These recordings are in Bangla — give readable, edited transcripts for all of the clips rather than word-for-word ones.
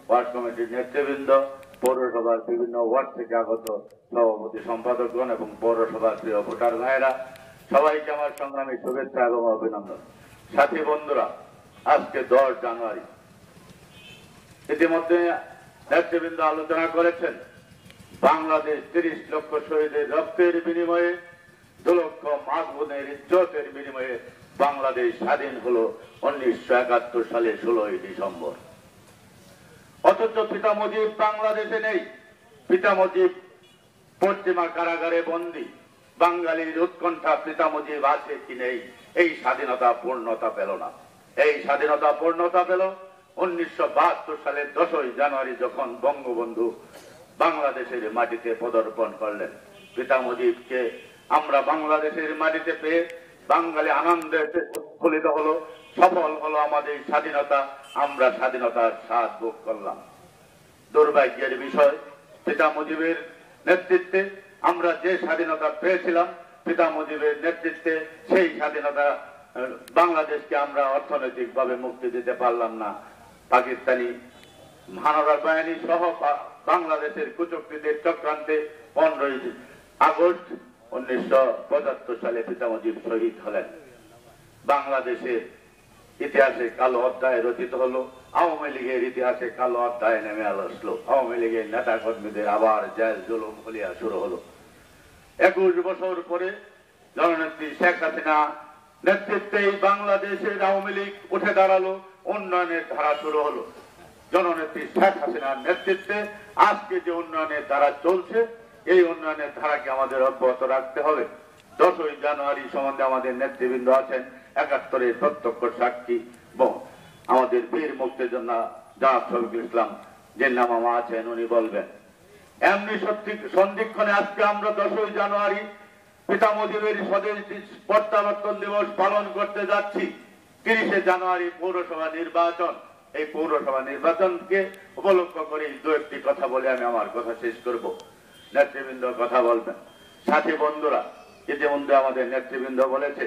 ওয়ার্ড কমিটির নেতৃবৃন্দ, পৌরসভার বিভিন্ন ওয়ার্ড থেকে আগত সভাপতি সম্পাদকগণ এবং পৌরসভার প্রিয় ভোটার ভাইয়েরা, সবাইকে আমার সংগ্রামী শুভেচ্ছা এবং অভিনন্দন। সাথী বন্ধুরা, আজকে 10 জানুয়ারি। ইতিমধ্যে নেতৃবৃন্দ আলোচনা করেছেন, বাংলাদেশ 30 লক্ষ শহীদের রক্তের বিনিময়ে, 2 লক্ষ মা বোনের ইজ্জতের বিনিময়ে বাংলাদেশ স্বাধীন হলো 1971 সালে 16ই ডিসেম্বর। অথচ পিতা মুজিব বাংলাদেশে নেই। পিতা মুজিব পশ্চিমা কারাগারে বন্দী। বাঙালির উৎকণ্ঠা, পিতা মুজিব আছে কি নেই। এই স্বাধীনতা পূর্ণতা পেল না। এই স্বাধীনতা পূর্ণতা পেল 1972 সালের 10ই জানুয়ারি, যখন বঙ্গবন্ধু বাংলাদেশের মাটিতে পদার্পণ করলেন। পিতা মুজিবকে আমরা বাংলাদেশের মাটিতে পেয়ে বাঙালি আনন্দে উৎফুল্লিত হলো, সফল হলো আমাদের স্বাধীনতা। আমরা স্বাধীনতার স্বাদ ভোগ করলাম। দুর্ভাগ্যের বিষয়, পিতা মুজিবের নেতৃত্বে আমরা যে স্বাধীনতা পেয়েছিলাম, পিতা মুজিবের নেতৃত্বে সেই স্বাধীনতা বাংলাদেশকে আমরা অর্থনৈতিকভাবে মুক্তি দিতে পারলাম না। পাকিস্তানি হানাদার বাহিনী সহ বাংলাদেশের কুচক্রীদের চক্রান্তে 15ই আগস্ট 1975 সালে পিতা মুজিব শহীদ হলেন। বাংলাদেশের ইতিহাসে কালো অধ্যায় রচিত হলো। আওয়ামী লীগের ইতিহাসে কালো অধ্যায় নেমে আসলো। আওয়ামী লীগের নেতা কর্মীদের আবার জেল জুলুম হলিয়া শুরু হলো। 21 বছর পরে জননেত্রী শেখ হাসিনা নেতৃত্বে বাংলাদেশের আওয়ামী লীগ উঠে দাঁড়ালো, উন্নয়নের ধারা শুরু হলো। জননেত্রী শেখ হাসিনার নেতৃত্বে আজকে যে উন্নয়নের ধারা চলছে, এই উন্নয়নের ধারাকে আমাদের অব্যাহত রাখতে হবে। 10ই জানুয়ারি সম্বন্ধে আমাদের নেতৃবৃন্দ আছেন, 71-এর প্রত্যক্ষ সাক্ষী আমাদের বীর মুক্তিযোদ্ধা জনাব শফিকুল ইসলাম জিন্না মামা আছেন, উনি বলবেন। এমনি সন্ধিক্ষণে আজকে আমরা 10ই জানুয়ারি পিতা মুজিবের স্বদেশ প্রত্যাবর্তন দিবস পালন করতে যাচ্ছি। 30শে জানুয়ারি পৌরসভা নির্বাচন। এই পৌরসভা নির্বাচনকে উপলক্ষ করে 2-1টি কথা বলে আমি আমার কথা শেষ করব। নেতৃবৃন্দ কথা বলবেন। সাথী বন্ধুরা, ইতিমধ্যে আমাদের নেতৃবৃন্দ বলেছে,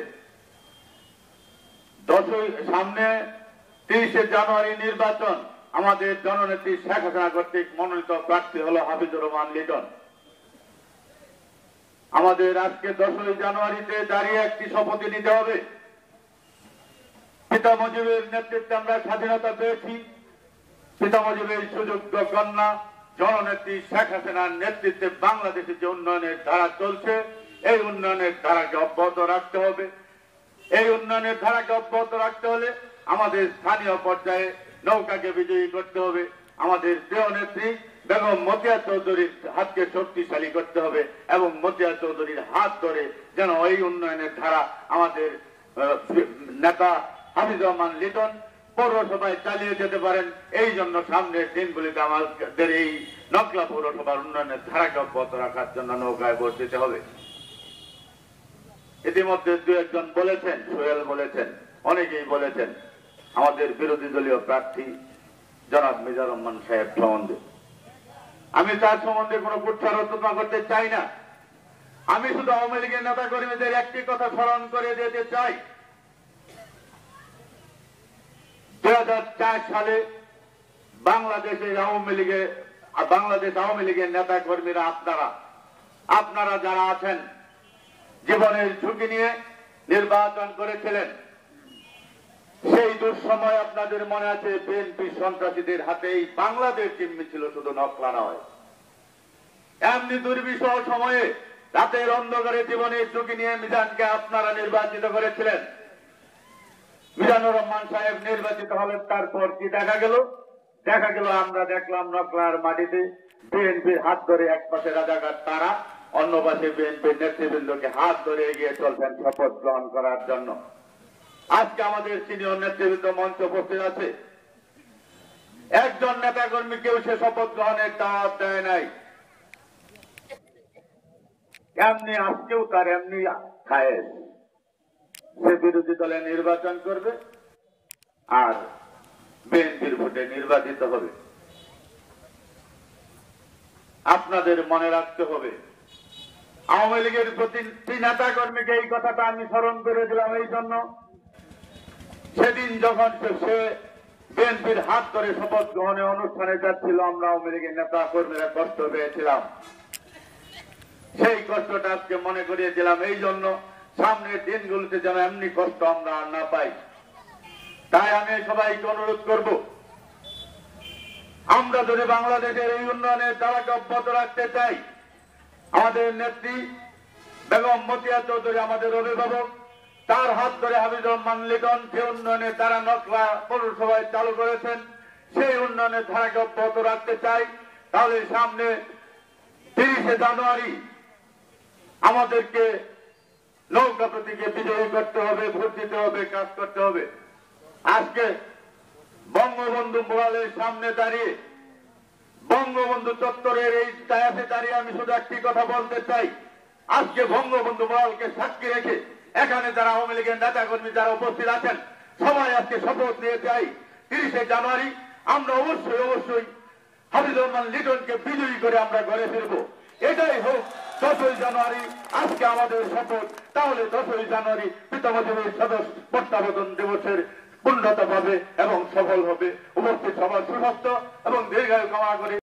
সামনে 30শে জানুয়ারি নির্বাচন। আমাদের জননেত্রী শেখ হাসিনা কর্তৃক মনোনীত প্রার্থী হলো হাফিজুর রহমান লিটন। আমাদের আজকে 10ই জানুয়ারিতে দাঁড়িয়ে একটি শপথ নিতে হবে। পিতা মুজিবের নেতৃত্বে আমরা স্বাধীনতা পেয়েছি। পিতা মুজিবের সুযোগ্য কন্যা জননেত্রী শেখ হাসিনার নেতৃত্বে বাংলাদেশে যে উন্নয়নের ধারা চলছে, এই উন্নয়নের ধারাকে অব্যাহত রাখতে হবে। এই উন্নয়নের ধারাকে অব্যাহত রাখতে হলে আমাদের স্থানীয় পর্যায়ে নৌকাকে বিজয়ী করতে হবে। আমাদের প্রিয় নেত্রী বেগম মতিয়া চৌধুরীর হাতকে শক্তিশালী করতে হবে এবং মতিয়া চৌধুরীর হাত ধরে যেন এই উন্নয়নের ধারা আমাদের নেতা হাফিজুর রহমান লিটন পৌরসভায় চালিয়ে যেতে পারেন। এই জন্য সামনের দিনগুলিতে আমাদের এই নকলা পৌরসভার উন্নয়নের ধারাকে অব্যাহত রাখার জন্য নৌকায় ভোট দিতে হবে। ইতিমধ্যে 2-1জন বলেছেন, সোহেল বলেছেন, অনেকেই বলেছেন আমাদের বিরোধী দলীয় প্রার্থী জনাব মিজানুর রহমান সাহেব সম্বন্ধে। আমি তার সম্বন্ধে কোনো কুৎসারচনা করতে চাই না। আমি শুধু আওয়ামী লীগের নেতা কর্মীদের একটি কথা স্মরণ করে দিতে চাই। 2004 সালে বাংলাদেশ আওয়ামী লীগের নেতা কর্মীরা আপনারা যারা আছেন, জীবনের ঝুঁকি নিয়ে নির্বাচন করেছিলেন। সেই দুঃসময় আপনাদের মনে আছে, বিএনপি সন্ত্রাসীদের হাতেই বাংলাদেশ জিম্মি ছিল, শুধু নকলা নয়। এমনি দুর্বিষহ সময়ে রাতের অন্ধকারে জীবনের ঝুঁকি নিয়ে মিজানকে আপনারা নির্বাচিত করেছিলেন। মিজানুর রহমান সাহেব নির্বাচিত হলেন। তারপর কি দেখা গেল? আমরা দেখলাম নকলার মাটিতে বিএনপির হাত ধরে এক পাশে রাজাকার তারা, অন্য পাশে বিএনপির নেতৃবৃন্দকে হাত ধরে এগিয়ে চলছেন শপথ গ্রহণ করার জন্য। আজকে আমাদের সিনিয়র নেতৃবৃন্দ মঞ্চে উপস্থিত আছে। একজন নেতা কর্মীকেও সে শপথ গ্রহণের দাওয়াত দেয় নাই। এমনি আজকেও তার এমনি খায়েশ, সে বিরোধী দলে নির্বাচন করবে আর বিএনপির ভোটে নির্বাচিত হবে। আপনাদের মনে রাখতে হবে, আওয়ামী লীগের প্রতিটি নেতা কর্মীকে এই কথাটা আমি স্মরণ করে দিলাম এই জন্য, সেদিন যখন সে বিএনপির হাত ধরে শপথ গ্রহণের অনুষ্ঠানে যাচ্ছিল, আমরা আওয়ামী লীগের নেতা কর্মীরা কষ্ট পেয়েছিলাম। সেই কষ্টটা আজকে মনে করিয়ে দিলাম, এই জন্য সামনের দিনগুলোতে যেন এমনি কষ্ট আমরা আর না পাই। তাই আমি সবাইকে অনুরোধ করব, আমরা যদি বাংলাদেশের এই উন্নয়নের ধারাকে অব্যাহত রাখতে চাই, আমাদের নেত্রী বেগম মতিয়া চৌধুরী আমাদের অভিভাবক, তার হাত ধরে হাবিবুর রহমান লিটন যে উন্নয়নের ধারা নকলা পৌরসভায় চালু করেছেন, সেই উন্নয়নের ধারাকে অব্যাহত রাখতে চাই। তাহলে সামনে 30শে জানুয়ারি আমাদেরকে নৌকা প্রতীকে বিজয়ী করতে হবে, ভোট দিতে হবে, কাজ করতে হবে। আজকে বঙ্গবন্ধু মোড়ালের সামনে দাঁড়িয়ে, বঙ্গবন্ধু চত্বরের এই জায়গাতে দাঁড়িয়ে আমি শুধু একটি কথা বলতে চাই, আজকে বঙ্গবন্ধু মোড়ালকে সাক্ষী রেখে এখানে যারা আওয়ামী লীগের নেতা কর্মী যারা উপস্থিত আছেন, সবাই আজকে শপথ নিয়ে চাই 30শে জানুয়ারি আমরা অবশ্যই হাবিবুর রহমান লিটনকে বিজয়ী করে আমরা ঘরে ফিরবো। এটাই হোক 10ই জানুয়ারি আজকে আমাদের শপথ। তাহলে 10ই জানুয়ারি পিতামাতাদের সদস্য প্রত্যাবর্তন দিবসের পূর্ণতা পাবে এবং সফল হবে। উপস্থিত সবার সুস্বাস্থ্য এবং দীর্ঘায়ু কামনা করে